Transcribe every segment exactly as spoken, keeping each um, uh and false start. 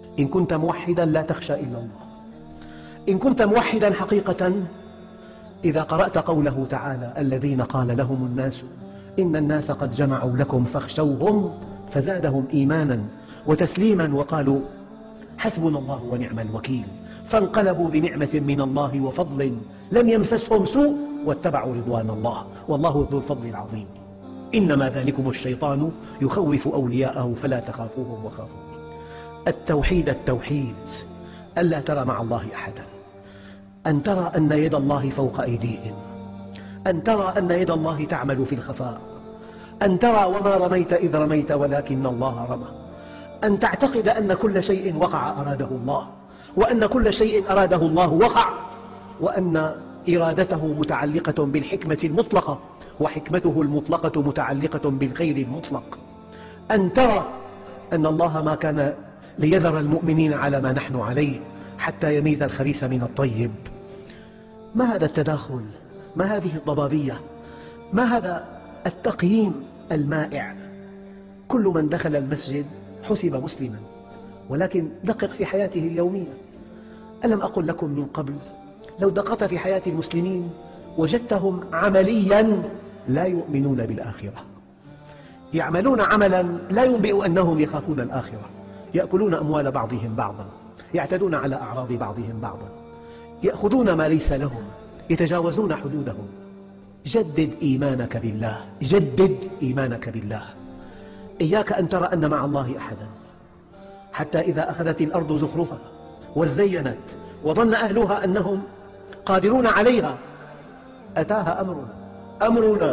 إن كنت موحدا لا تخشى إلا الله. إن كنت موحدا حقيقة، إذا قرأت قوله تعالى: الذين قال لهم الناس إن الناس قد جمعوا لكم فاخشوهم فزادهم إيمانا وتسليما وقالوا حسبنا الله ونعم الوكيل، فانقلبوا بنعمة من الله وفضل لم يمسسهم سوء واتبعوا رضوان الله والله ذو الفضل العظيم. إنما ذلكم الشيطان يخوف أولياءه فلا تخافوهم وخافون. التوحيد التوحيد ألا ترى مع الله أحدا، أن ترى أن يد الله فوق أيديهم، أن ترى أن يد الله تعمل في الخفاء، أن ترى وما رميت إذ رميت ولكن الله رمى، أن تعتقد أن كل شيء وقع أراده الله، وأن كل شيء أراده الله وقع، وأن إرادته متعلقة بالحكمة المطلقة وحكمته المطلقة متعلقة بالخير المطلق. أن ترى أن الله ما كان ليذر المؤمنين على ما نحن عليه حتى يميز الخبيث من الطيب. ما هذا التداخل؟ ما هذه الضبابية؟ ما هذا التقييم المائع؟ كل من دخل المسجد حسب مسلما، ولكن دقق في حياته اليومية. ألم أقل لكم من قبل لو دققت في حياة المسلمين وجدتهم عمليا لا يؤمنون بالآخرة، يعملون عملا لا ينبئ أنهم يخافون الآخرة، يأكلون أموال بعضهم بعضا، يعتدون على أعراض بعضهم بعضا، يأخذون ما ليس لهم، يتجاوزون حدودهم. جدد إيمانك بالله، جدد إيمانك بالله. إياك أن ترى أن مع الله أحدا، حتى إذا أخذت الأرض زخرفها وزينت وظن أهلها أنهم قادرون عليها أتاها أمرنا أمرنا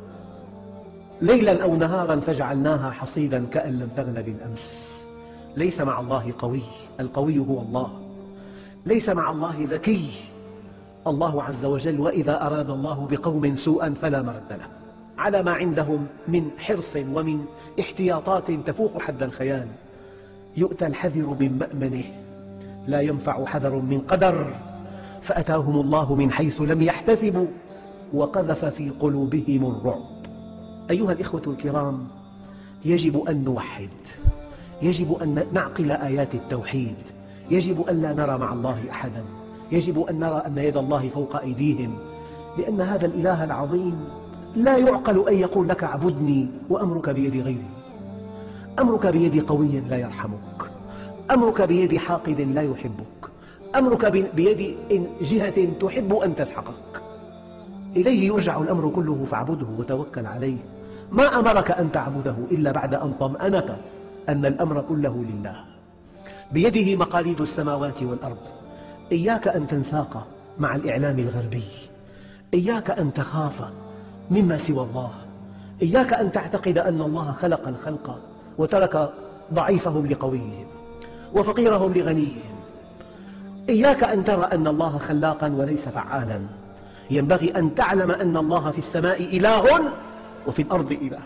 ليلا أو نهارا فجعلناها حصيدا كأن لم تغن بالأمس. ليس مع الله قوي، القوي هو الله. ليس مع الله ذكي، الله عز وجل وإذا أراد الله بقوم سوءا فلا مرد له. على ما عندهم من حرص ومن احتياطات تفوق حد الخيال يؤتى الحذر من مأمنه، لا ينفع حذر من قدر، فأتاهم الله من حيث لم يحتسبوا وقذف في قلوبهم الرعب. أيها الإخوة الكرام، يجب أن نوحد، يجب أن نعقل آيات التوحيد، يجب أن لا نرى مع الله أحدا، يجب أن نرى أن يد الله فوق أيديهم، لأن هذا الإله العظيم لا يعقل أن يقول لك اعبدني وأمرك بيد غيري. أمرك بيد قوي لا يرحمك، أمرك بيد حاقد لا يحبك، أمرك بيد جهة تحب أن تسحقك. إليه يرجع الأمر كله فاعبده وتوكل عليه. ما أمرك أن تعبده إلا بعد أن طمأنك أن الأمر كله لله، بيده مقاليد السماوات والأرض. إياك أن تنساق مع الإعلام الغربي، إياك أن تخاف مما سوى الله، إياك أن تعتقد أن الله خلق الخلق وترك ضعيفهم لقويهم وفقيرهم لغنيهم. إياك أن ترى أن الله خلاقا وليس فعالا. ينبغي أن تعلم أن الله في السماء إله وفي الأرض إله.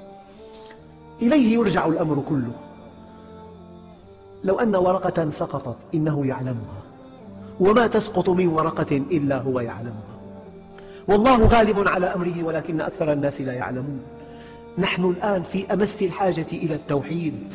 إليه يرجع الأمر كله. لو أن ورقة سقطت إنه يعلمها، وما تسقط من ورقة إلا هو يعلمها. والله غالب على أمره ولكن أكثر الناس لا يعلمون. نحن الآن في أمس الحاجة إلى التوحيد.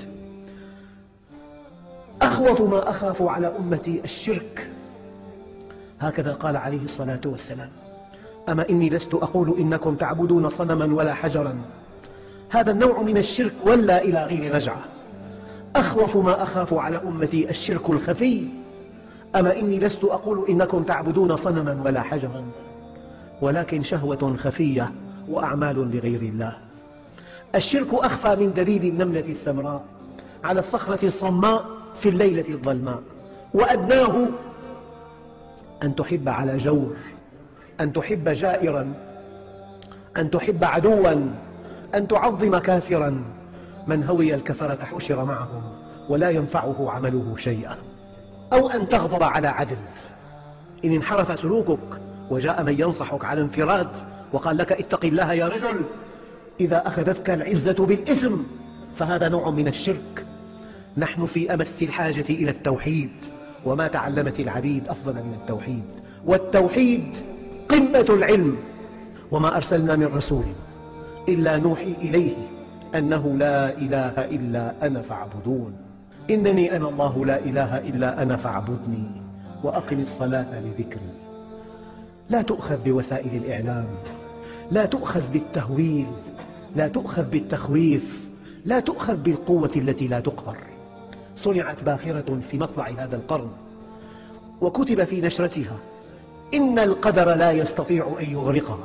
أخوف ما أخاف على أمتي الشرك، هكذا قال عليه الصلاة والسلام: أما إني لست أقول إنكم تعبدون صنما ولا حجرا. هذا النوع من الشرك ولا إلى غير رجعة. أخوف ما أخاف على أمتي الشرك الخفي. أما إني لست أقول إنكم تعبدون صنما ولا حجرا، ولكن شهوة خفية وأعمال لغير الله. الشرك أخفى من دليل النملة السمراء على الصخرة الصماء في الليلة الظلماء، وأدناه أن تحب على جور، أن تحب جائرا، أن تحب عدوا، أن تعظم كافرا. من هوي الكفرة حشر معهم ولا ينفعه عمله شيئا. أو أن تغضب على عدل، إن انحرف سلوكك وجاء من ينصحك على انفراد وقال لك اتق الله يا رجل، إذا أخذتك العزة بالإثم فهذا نوع من الشرك. نحن في أمس الحاجة إلى التوحيد، وما تعلمت العبيد أفضل من التوحيد، والتوحيد قمة العلم. وما أرسلنا من رسول إلا نوحي إليه أنه لا إله إلا أنا فاعبدون. إنني أنا الله لا إله إلا أنا فاعبدني وأقم الصلاة لذكري. لا تؤخذ بوسائل الإعلام، لا تؤخذ بالتهويل، لا تؤخذ بالتخويف، لا تؤخذ بالقوة التي لا تقهر. صنعت باخرة في مطلع هذا القرن وكتب في نشرتها: إن القدر لا يستطيع أن يغرقها.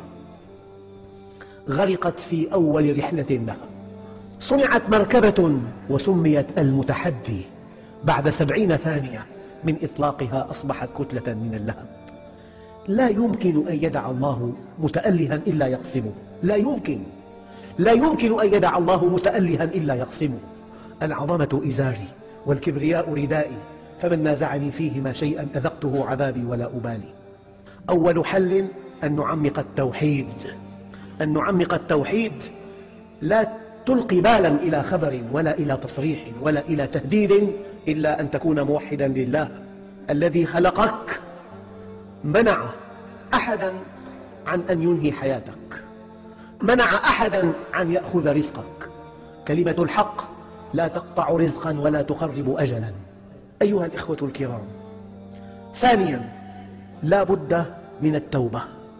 غرقت في أول رحلة لها. صنعت مركبة وسميت المتحدي، بعد سبعين ثانية من إطلاقها أصبحت كتلة من اللهب. لا يمكن أن يدع الله متألها إلا يقسمه، لا يمكن لا يمكن أن يدع الله متألها إلا يقسمه. العظمة إزاري والكبرياء ردائي، فمن نازعني فيهما شيئا أذقته عذابي ولا أبالي. أول حل أن نعمق التوحيد، أن نعمق التوحيد. لا تلقي بالا إلى خبر ولا إلى تصريح ولا إلى تهديد إلا أن تكون موحدا لله. الذي خلقك منع أحدا عن أن ينهي حياتك، منع أحدا عن يأخذ رزقك. كلمة الحق لا تقطع رزقا ولا تخرب أجلا. أيها الإخوة الكرام، ثانيا لا بد من التوبة.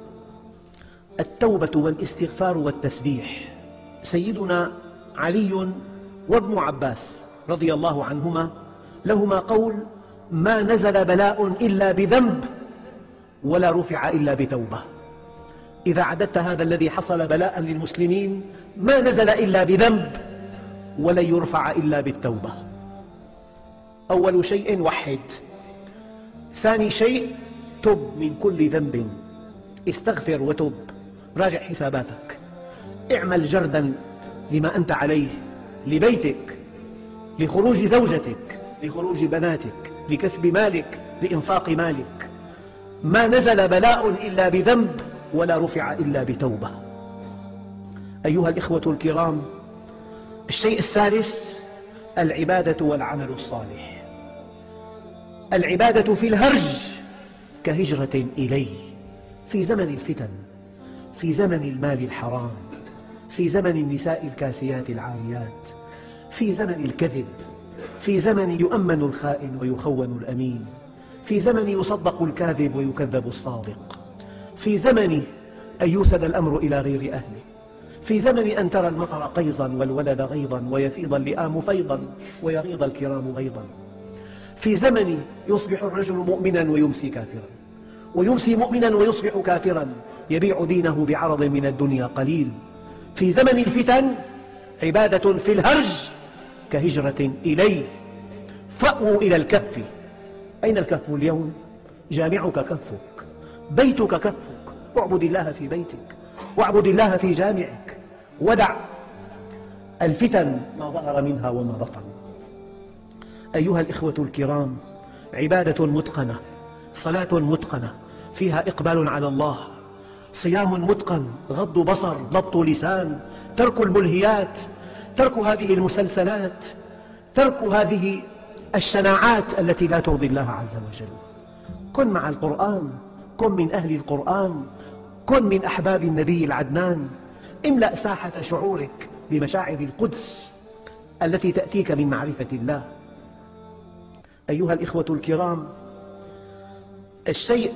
التوبة والاستغفار والتسبيح. سيدنا علي وابن عباس رضي الله عنهما لهما قول: ما نزل بلاء إلا بذنب ولا رفع إلا بتوبة. إذا عددت هذا الذي حصل بلاء للمسلمين، ما نزل إلا بذنب ولن يرفع إلا بالتوبة. أول شيء وحد. ثاني شيء تب من كل ذنب، استغفر وتب، راجع حساباتك، اعمل جردا لما أنت عليه، لبيتك، لخروج زوجتك، لخروج بناتك، لكسب مالك، لإنفاق مالك. ما نزل بلاء إلا بذنب ولا رفع إلا بتوبة. أيها الإخوة الكرام، الشيء الثالث العبادة والعمل الصالح. العبادة في الهرج كهجرة إلي. في زمن الفتن، في زمن المال الحرام، في زمن النساء الكاسيات العاريات، في زمن الكذب، في زمن يؤمن الخائن ويخون الأمين، في زمن يصدق الكاذب ويكذب الصادق، في زمن أن يوسد الأمر إلى غير أهله، في زمن أن ترى المطر قيظا والولد غيظا ويفيض اللئام فيضا ويغيض الكرام غيظا، في زمن يصبح الرجل مؤمنا ويمسي كافرا، ويمسي مؤمنا ويصبح كافرا، يبيع دينه بعرض من الدنيا قليل. في زمن الفتن عبادة في الهرج كهجرة إلي. فأووا إلى الكهف. أين الكهف اليوم؟ جامعك كهفك، بيتك كهفك. اعبد الله في بيتك، واعبد الله في جامعك، ودع الفتن ما ظهر منها وما بطن. أيها الإخوة الكرام، عبادة متقنة، صلاة متقنة فيها إقبال على الله، صيام متقن، غض بصر، ضبط لسان، ترك الملهيات، ترك هذه المسلسلات، ترك هذه الشناعات التي لا ترضي الله عز وجل. كن مع القرآن، كن من أهل القرآن، كن من أحباب النبي العدنان. املأ ساحة شعورك بمشاعر القدس التي تأتيك من معرفة الله. أيها الإخوة الكرام، الشيء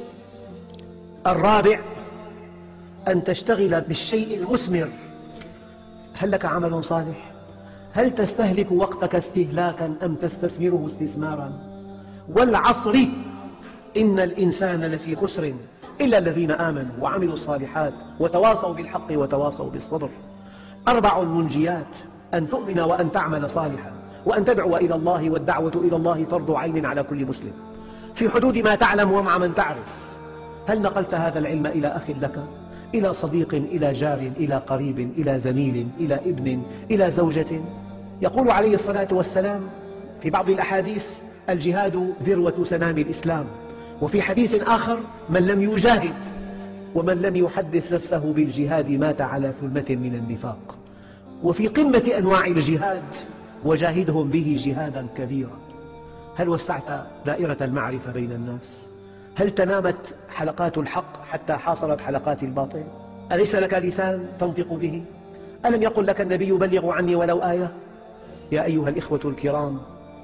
الرابع أن تشتغل بالشيء المثمر. هل لك عمل صالح؟ هل تستهلك وقتك استهلاكا أم تستثمره استثمارا؟ والعصر إن الإنسان لفي خسر إلا الذين آمنوا وعملوا الصالحات وتواصوا بالحق وتواصوا بالصبر. أربع منجيات: أن تؤمن وأن تعمل صالحا، وأن تدعو إلى الله، والدعوة إلى الله فرض عين على كل مسلم في حدود ما تعلم ومع من تعرف. هل نقلت هذا العلم إلى أخ لك، إلى صديق، إلى جار، إلى قريب، إلى زميل، إلى ابن، إلى زوجة؟ يقول عليه الصلاة والسلام في بعض الأحاديث: الجهاد ذروة سنام الإسلام. وفي حديث آخر: من لم يجاهد ومن لم يحدث نفسه بالجهاد مات على ثلمة من النفاق. وفي قمة أنواع الجهاد: وجاهدهم به جهادا كبيرا. هل وسعت دائرة المعرفة بين الناس؟ هل تنامت حلقات الحق حتى حاصرت حلقات الباطل؟ أليس لك لسان تنطق به؟ ألم يقل لك النبي: بلغوا عني ولو آية؟ يا أيها الإخوة الكرام،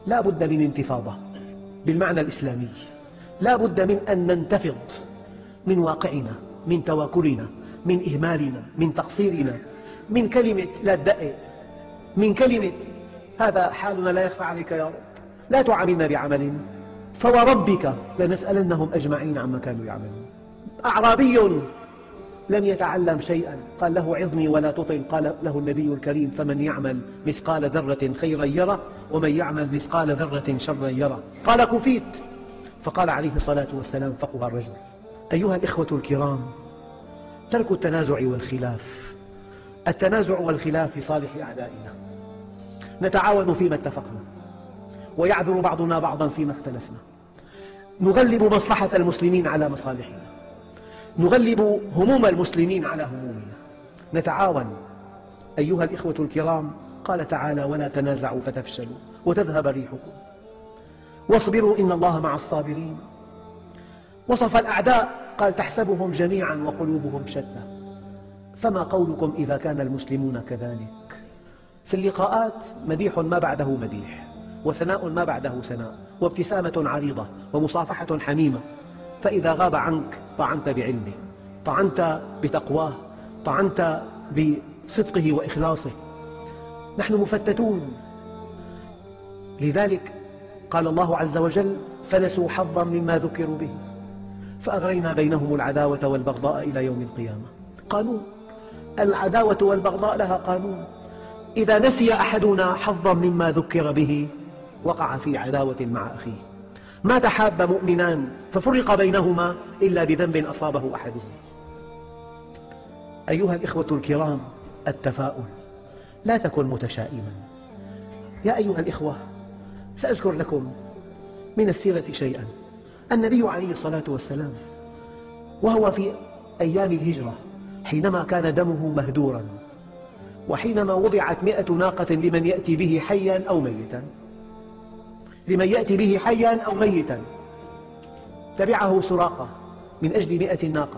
لا بد من انتفاضة بالمعنى الإسلامي، لا بد من أن ننتفض من واقعنا، من تواكلنا، من إهمالنا، من تقصيرنا، من كلمة لا تدقق، من كلمة هذا حالنا لا يخفى عليك يا رب، لا تعاملنا بعمل فوربك لنسألنهم أجمعين عما كانوا يعملون. أعرابي لم يتعلم شيئا قال له عظني ولا تطل، قال له النبي الكريم فمن يعمل مثقال ذرة خيرا يره ومن يعمل مثقال ذرة شرا يره، قال كفيت. فقال عليه الصلاة والسلام فقه الرجل. أيها الإخوة الكرام، ترك التنازع والخلاف، التنازع والخلاف في صالح أعدائنا، نتعاون فيما اتفقنا ويعذر بعضنا بعضا فيما اختلفنا، نغلب مصلحة المسلمين على مصالحنا، نغلب هموم المسلمين على همومنا، نتعاون. أيها الإخوة الكرام، قال تعالى ولا تنازعوا فتفشلوا وتذهب ريحكم واصبروا إن الله مع الصابرين. وصف الأعداء قال تحسبهم جميعا وقلوبهم شتى. فما قولكم إذا كان المسلمون كذلك؟ في اللقاءات مديح ما بعده مديح، وثناء ما بعده ثناء، وابتسامة عريضة، ومصافحة حميمة. فإذا غاب عنك طعنت بعلمه، طعنت بتقواه، طعنت بصدقه وإخلاصه. نحن مفتتون. لذلك قال الله عز وجل فنسوا حظا مما ذكروا به فأغرينا بينهم العداوة والبغضاء إلى يوم القيامة. قانون، العداوة والبغضاء لها قانون. إذا نسي أحدنا حظا مما ذكر به وقع في عداوة مع أخيه. ما تحاب مؤمنان ففرق بينهما إلا بذنب أصابه أحدهما. أيها الإخوة الكرام، التفاؤل، لا تكن متشائما. يا أيها الإخوة، سأذكر لكم من السيرة شيئا. النبي عليه الصلاة والسلام وهو في أيام الهجرة حينما كان دمه مهدورا، وحينما وضعت مئة ناقة لمن يأتي به حيا أو ميتا، لمن يأتي به حيا أو ميتا، تبعه سراقة من أجل مئة ناقة.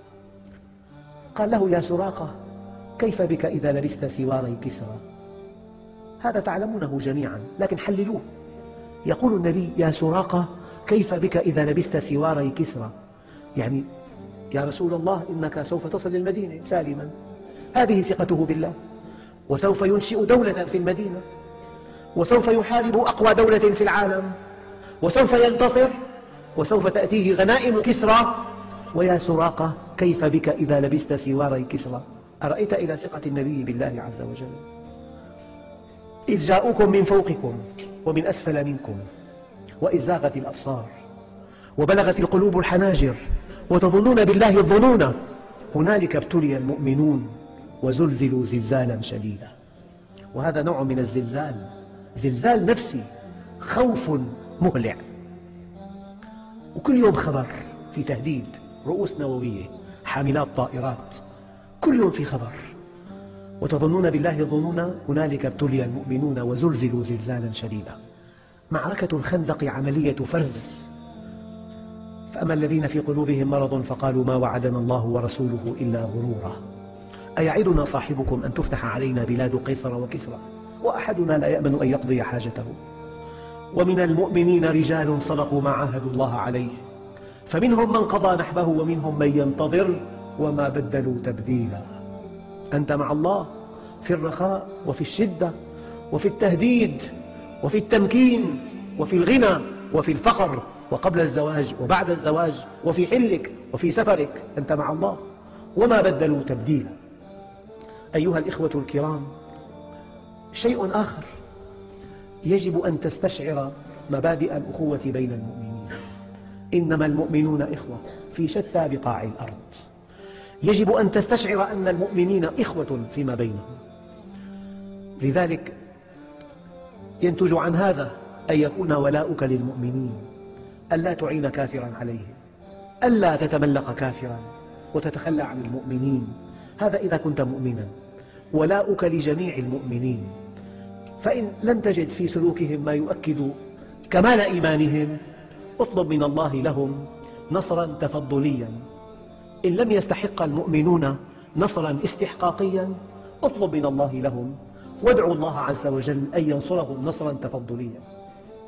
قال له يا سراقة كيف بك إذا لبست سواري كسرى؟ هذا تعلمونه جميعا لكن حللوه. يقول النبي يا سراقة كيف بك إذا لبست سواري كسرى؟ يعني يا رسول الله إنك سوف تصل المدينة سالما. هذه ثقته بالله، وسوف ينشئ دولة في المدينة، وسوف يحارب أقوى دولة في العالم، وسوف ينتصر، وسوف تأتيه غنائم كسرى. ويا سراقة كيف بك إذا لبست سواري كسرى؟ أرأيت إلى ثقة النبي بالله عز وجل. إذ جاءوكم من فوقكم ومن أسفل منكم وإذ زاغت الأبصار وبلغت القلوب الحناجر وتظنون بالله الظنون هنالك ابتلي المؤمنون وزلزلوا زلزالا شديدا. وهذا نوع من الزلزال، زلزال نفسي، خوف مهلع. وكل يوم خبر في تهديد، رؤوس نووية، حاملات طائرات، كل يوم في خبر. وتظنون بالله الظنون هنالك ابتلي المؤمنون وزلزلوا زلزالا شديدا. معركة الخندق عملية فرز. فأما الذين في قلوبهم مرض فقالوا ما وعدنا الله ورسوله إلا غرورا. أيعدنا صاحبكم أن تفتح علينا بلاد قيصر وكسرى وأحدنا لا يأمن أن يقضي حاجته؟ ومن المؤمنين رجال صدقوا ما عاهدوا الله عليه فمنهم من قضى نحبه ومنهم من ينتظر وما بدلوا تبديلا. أنت مع الله في الرخاء وفي الشدة وفي التهديد وفي التمكين وفي الغنى وفي الفقر وقبل الزواج وبعد الزواج وفي حلك وفي سفرك، أنت مع الله وما بدلوا تبديلا. أيها الإخوة الكرام، شيء آخر يجب أن تستشعر مبادئ الأخوة بين المؤمنين. إنما المؤمنون إخوة في شتى بقاع الأرض. يجب أن تستشعر أن المؤمنين إخوة فيما بينهم. لذلك ينتج عن هذا أن يكون ولاؤك للمؤمنين، ألا تعين كافرا عليهم، ألا تتملق كافرا وتتخلى عن المؤمنين. هذا إذا كنت مؤمنا. ولاؤك لجميع المؤمنين. فإن لم تجد في سلوكهم ما يؤكد كمال إيمانهم اطلب من الله لهم نصرا تفضليا. إن لم يستحق المؤمنون نصرا استحقاقيا اطلب من الله لهم وادعوا الله عز وجل أن ينصرهم نصرا تفضليا.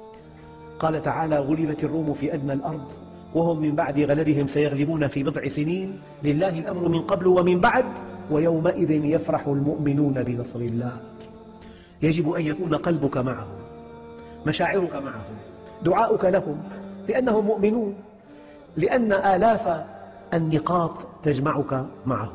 قال تعالى: غلبت الروم في أدنى الأرض وهم من بعد غلبهم سيغلبون في بضع سنين لله الأمر من قبل ومن بعد ويومئذ يفرح المؤمنون بنصر الله. يجب أن يكون قلبك معهم، مشاعرك معهم، دعاؤك لهم، لأنهم مؤمنون، لأن آلاف النقاط تجمعك معهم.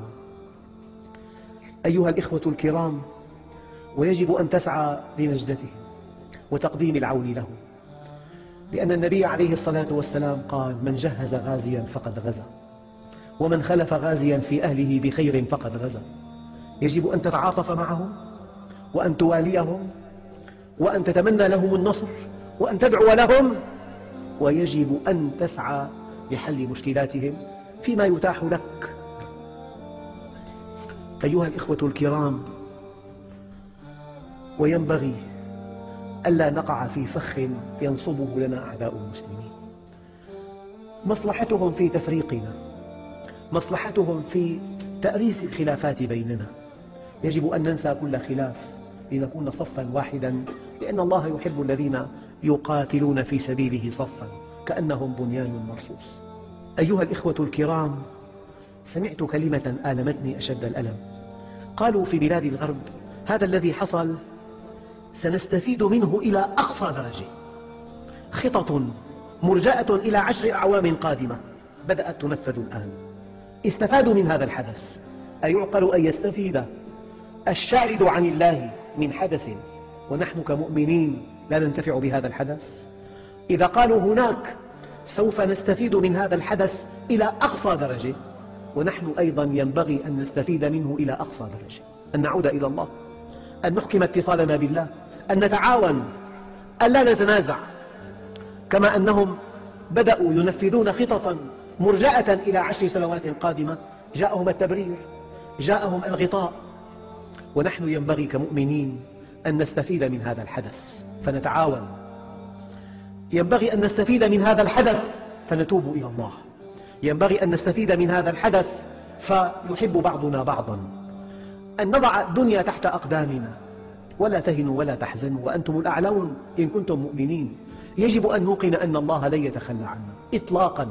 أيها الإخوة الكرام، ويجب أن تسعى لنجدتهم وتقديم العون لهم، لأن النبي عليه الصلاة والسلام قال: من جهز غازيا فقد غزا، ومن خلف غازيا في أهله بخير فقد غزا. يجب أن تتعاطف معهم، وأن تواليهم، وأن تتمنى لهم النصر، وأن تدعو لهم، ويجب أن تسعى لحل مشكلاتهم فيما يتاح لك. أيها الإخوة الكرام، وينبغي ألا نقع في فخ ينصبه لنا أعداء المسلمين. مصلحتهم في تفريقنا، مصلحتهم في تأريس الخلافات بيننا. يجب أن ننسى كل خلاف لنكون صفا واحدا، لأن الله يحب الذين يقاتلون في سبيله صفا كأنهم بنيان مرصوص. أيها الإخوة الكرام، سمعت كلمة آلمتني أشد الألم. قالوا في بلاد الغرب: هذا الذي حصل سنستفيد منه إلى أقصى درجة. خطط مرجأة إلى عشر أعوام قادمة بدأت تنفذ الآن. استفادوا من هذا الحدث. أيعقل أن يستفيد الشارد عن الله من حدث ونحن كمؤمنين لا ننتفع بهذا الحدث؟ إذا قالوا هناك سوف نستفيد من هذا الحدث إلى أقصى درجة، ونحن أيضا ينبغي أن نستفيد منه إلى أقصى درجة، أن نعود إلى الله، أن نحكم اتصالنا بالله، أن نتعاون، أن لا نتنازع. كما أنهم بدأوا ينفذون خططا مرجأة إلى عشر سنوات قادمة، جاءهم التبرير، جاءهم الغطاء، ونحن ينبغي كمؤمنين أن نستفيد من هذا الحدث فنتعاون. ينبغي أن نستفيد من هذا الحدث فنتوب إلى الله. ينبغي أن نستفيد من هذا الحدث فيحب بعضنا بعضا. أن نضع الدنيا تحت أقدامنا، ولا تهنوا ولا تحزنوا وأنتم الأعلون إن كنتم مؤمنين. يجب أن نوقن أن الله لن يتخلى عنا إطلاقا.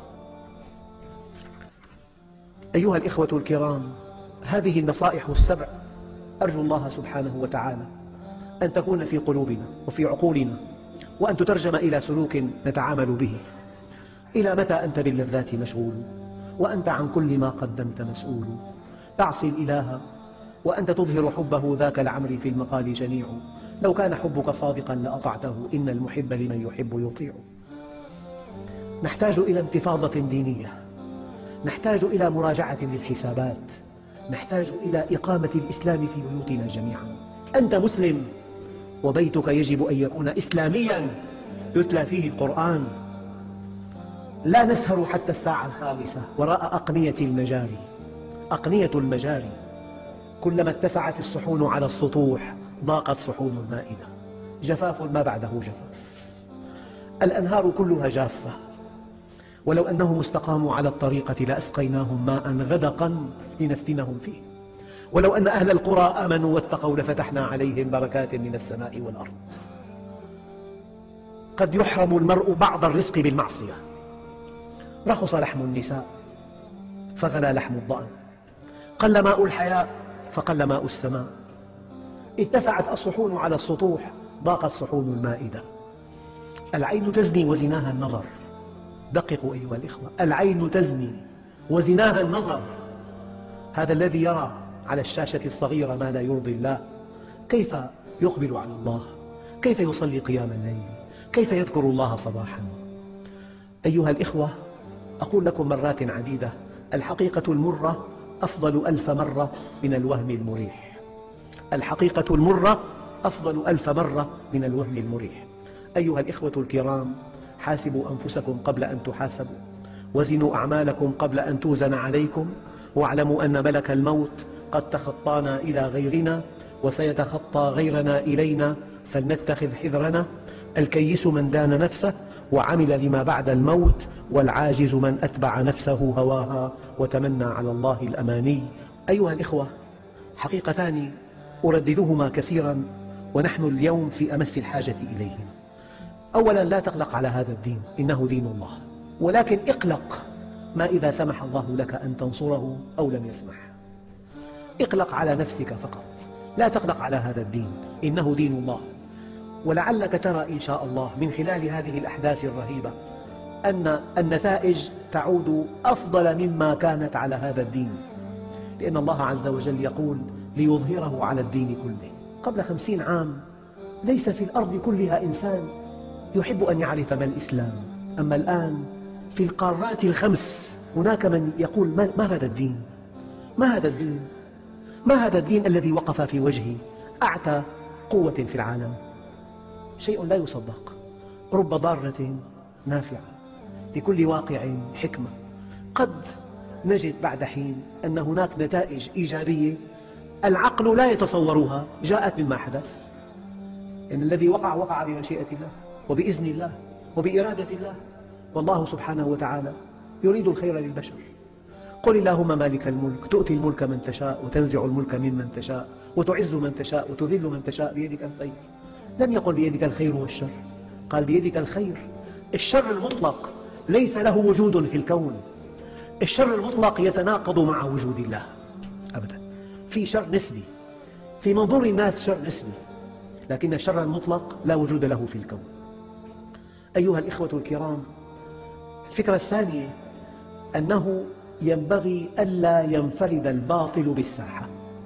أيها الإخوة الكرام، هذه النصائح السبع أرجو الله سبحانه وتعالى أن تكون في قلوبنا وفي عقولنا، وأن تترجم إلى سلوك نتعامل به. إلى متى أنت باللذات مشغول وأنت عن كل ما قدمت مسؤول؟ تعصي الإله وأنت تظهر حبه، ذاك العمر في المقال جميع. لو كان حبك صادقا لأطعته، إن المحب لمن يحب يطيع. نحتاج إلى انتفاضة دينية، نحتاج إلى مراجعة للحسابات، نحتاج إلى إقامة الإسلام في بيوتنا جميعا. أنت مسلم، وبيتك يجب أن يكون إسلاميا يتلى فيه القرآن. لا نسهر حتى الساعة الخامسة وراء أقنية المجاري. أقنية المجاري كلما اتسعت الصحون على السطوح ضاقت صحون المائدة. جفاف ما بعده جفاف. الأنهار كلها جافة، ولو أنهم استقاموا على الطريقة لأسقيناهم ماء غدقا لنفتنهم فيه. ولو أن أهل القرى آمنوا واتقوا لفتحنا عليهم بركات من السماء والأرض. قد يحرم المرء بعض الرزق بالمعصية. رخص لحم النساء فغلى لحم الضأن، قل ماء الحياء فقل ماء السماء. اتسعت الصحون على السطوح ضاقت صحون المائدة. العين تزني وزناها النظر. دققوا أيها الإخوة، العين تزني وزناها النظر. هذا الذي يرى على الشاشة الصغيرة ما لا يرضي الله كيف يقبل على الله؟ كيف يصلي قيام الليل؟ كيف يذكر الله صباحا؟ أيها الإخوة، أقول لكم مرات عديدة: الحقيقة المرة أفضل ألف مرة من الوهم المريح. الحقيقة المرة أفضل ألف مرة من الوهم المريح. أيها الإخوة الكرام، حاسبوا أنفسكم قبل أن تحاسبوا، وزنوا أعمالكم قبل أن توزن عليكم، واعلموا أن ملك الموت قد تخطانا إلى غيرنا وسيتخطى غيرنا إلينا، فلنتخذ حذرنا. الكيس من دان نفسه وعمل لما بعد الموت، والعاجز من أتبع نفسه هواها وتمنى على الله الأماني. أيها الإخوة، حقيقتان أرددهما كثيرا ونحن اليوم في أمس الحاجة إليهما. أولا لا تقلق على هذا الدين، إنه دين الله، ولكن اقلق ما إذا سمح الله لك أن تنصره أو لم يسمح. اقلق على نفسك فقط، لا تقلق على هذا الدين، إنه دين الله. ولعلك ترى إن شاء الله من خلال هذه الأحداث الرهيبة أن النتائج تعود أفضل مما كانت على هذا الدين، لأن الله عز وجل يقول ليظهره على الدين كله. قبل خمسين عام ليس في الأرض كلها إنسان يحب أن يعرف ما الإسلام، أما الآن في القارات الخمس هناك من يقول ما, ما هذا الدين؟ ما هذا الدين؟ ما هذا الدين الذي وقف في وجه أعتى قوة في العالم؟ شيء لا يصدق. رب ضارة نافعة، لكل واقع حكمة. قد نجد بعد حين أن هناك نتائج إيجابية العقل لا يتصورها جاءت مما حدث، إن الذي وقع وقع بمشيئة الله وبإذن الله وبإرادة الله، والله سبحانه وتعالى يريد الخير للبشر. قل اللهم مالك الملك تؤتي الملك من تشاء وتنزع الملك ممن تشاء وتعز من تشاء وتذل من تشاء بيدك الخير. لم يقل بيدك الخير والشر، قال بيدك الخير. الشر المطلق ليس له وجود في الكون، الشر المطلق يتناقض مع وجود الله أبدا. في شر نسبي في منظور الناس، شر نسبي، لكن الشر المطلق لا وجود له في الكون. أيها الإخوة الكرام، الفكرة الثانية أنه ينبغي ألا ينفرد الباطل بالساحة،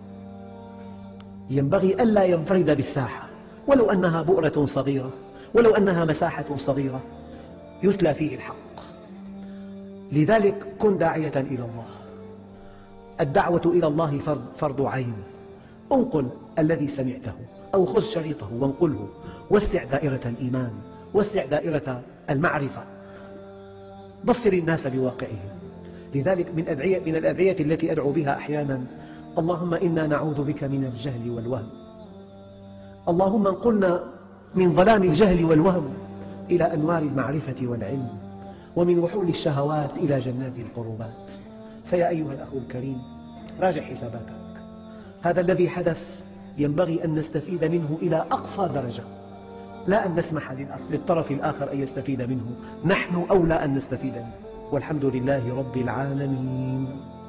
ينبغي ألا ينفرد بالساحة، ولو أنها بؤرة صغيرة، ولو أنها مساحة صغيرة يتلى فيه الحق. لذلك كن داعية إلى الله. الدعوة إلى الله فرض, فرض عين. انقل الذي سمعته أو خذ شريطه وانقله، وسع دائرة الإيمان، وسع دائرة المعرفة، بصر الناس بواقعهم. لذلك من, أدعية من الأدعية التي أدعو بها أحيانا: اللهم إنا نعوذ بك من الجهل والوهم. اللهم انقلنا من ظلام الجهل والوهم إلى أنوار المعرفة والعلم، ومن وحول الشهوات إلى جنات القربات. فيا أيها الأخ الكريم، راجع حساباتك. هذا الذي حدث ينبغي أن نستفيد منه إلى أقصى درجة، لا أن نسمح للطرف الآخر أن يستفيد منه، نحن أولى أن نستفيد منه. والحمد لله رب العالمين.